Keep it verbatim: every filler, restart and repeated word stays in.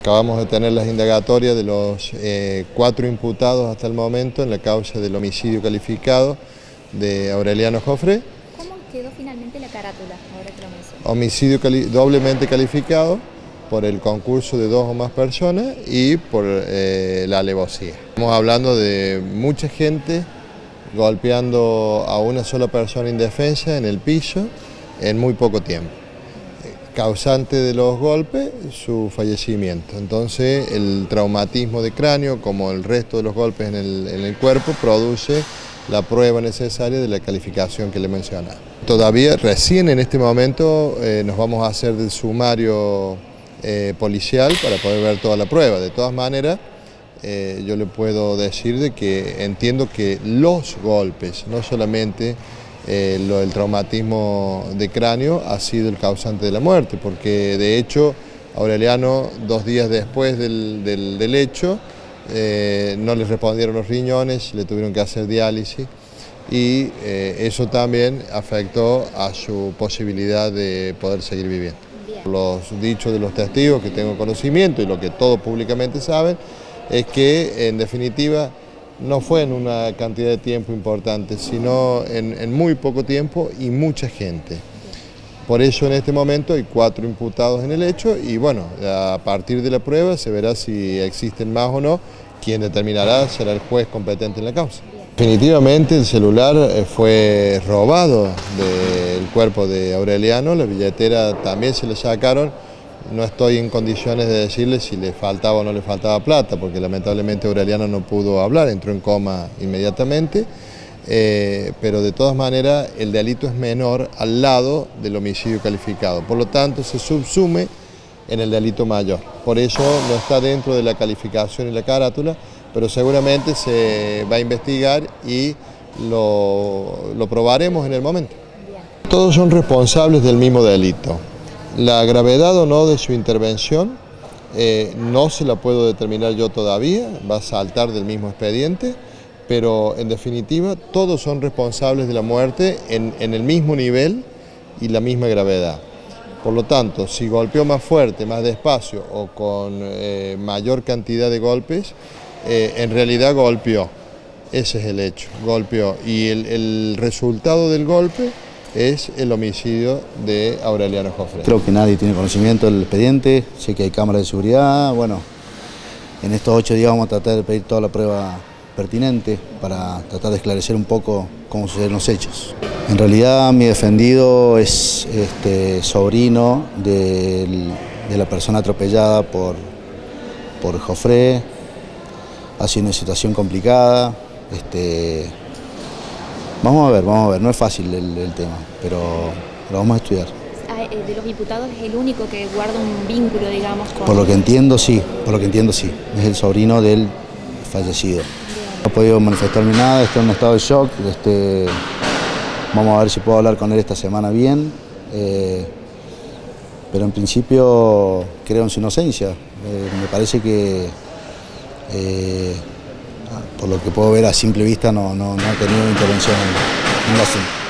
Acabamos de tener las indagatorias de los eh, cuatro imputados hasta el momento en la causa del homicidio calificado de Aureliano Jofré. ¿Cómo quedó finalmente la carátula, ahora que lo menciono? Homicidio cali doblemente calificado por el concurso de dos o más personas y por eh, la alevosía. Estamos hablando de mucha gente golpeando a una sola persona indefensa en el piso en muy poco tiempo. Causante de los golpes, su fallecimiento. Entonces el traumatismo de cráneo, como el resto de los golpes en el, en el cuerpo, produce la prueba necesaria de la calificación que le mencionaba. Todavía, recién en este momento, eh, nos vamos a hacer del sumario eh, policial para poder ver toda la prueba. De todas maneras, eh, yo le puedo decir de que entiendo que los golpes, no solamente Eh, lo del traumatismo de cráneo, ha sido el causante de la muerte, porque de hecho Aureliano, dos días después del, del, del hecho, eh, no le respondieron los riñones, le tuvieron que hacer diálisis y eh, eso también afectó a su posibilidad de poder seguir viviendo. Bien. Los dichos de los testigos que tengo conocimiento y lo que todos públicamente saben es que en definitiva no fue en una cantidad de tiempo importante, sino en, en muy poco tiempo y mucha gente. Por eso en este momento hay cuatro imputados en el hecho y bueno, a partir de la prueba se verá si existen más o no. Quien determinará será el juez competente en la causa. Definitivamente el celular fue robado del cuerpo de Aureliano, la billetera también se le sacaron. No estoy en condiciones de decirle si le faltaba o no le faltaba plata, porque lamentablemente Aureliano no pudo hablar, entró en coma inmediatamente, eh, pero de todas maneras el delito es menor al lado del homicidio calificado, por lo tanto se subsume en el delito mayor. Por eso no está dentro de la calificación y la carátula, pero seguramente se va a investigar y lo, lo probaremos en el momento. Todos son responsables del mismo delito. La gravedad o no de su intervención eh, no se la puedo determinar yo todavía, va a saltar del mismo expediente, pero en definitiva todos son responsables de la muerte en, en el mismo nivel y la misma gravedad. Por lo tanto, si golpeó más fuerte, más despacio o con eh, mayor cantidad de golpes, eh, en realidad golpeó. Ese es el hecho, golpeó. Y el, el resultado del golpe es el homicidio de Aureliano Jofré. Creo que nadie tiene conocimiento del expediente, sé que hay cámaras de seguridad, bueno, en estos ocho días vamos a tratar de pedir toda la prueba pertinente para tratar de esclarecer un poco cómo suceden los hechos. En realidad mi defendido es este, sobrino del, de la persona atropellada por, por Jofré, ha sido una situación complicada. Este, Vamos a ver, vamos a ver, no es fácil el, el tema, pero lo vamos a estudiar. ¿De los imputados es el único que guarda un vínculo, digamos, con...? Por lo que entiendo, sí, por lo que entiendo, sí. Es el sobrino del fallecido. Bien. No he podido manifestarme nada, estoy en un estado de shock. Este, vamos a ver si puedo hablar con él esta semana bien. Eh, pero en principio creo en su inocencia. Eh, me parece que... Eh, por lo que puedo ver a simple vista no, no, no ha tenido intervención en, en el asunto.